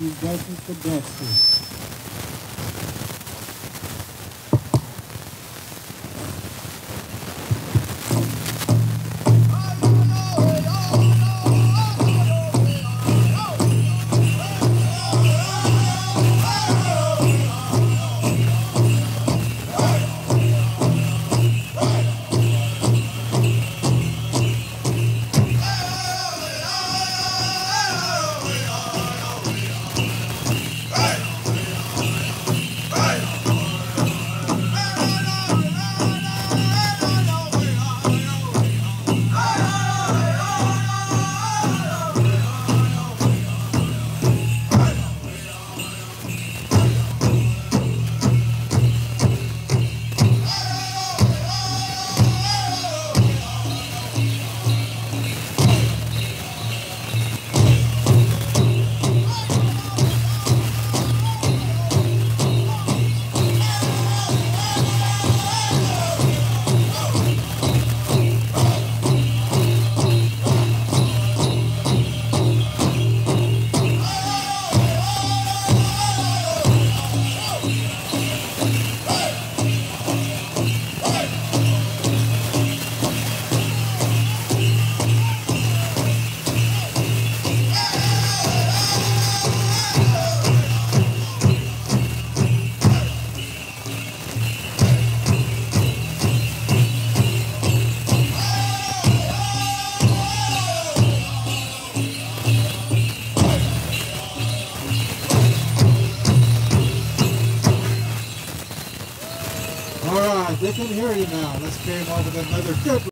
He does it the best here. Alright, they can hear you now. Let's carry him on with another good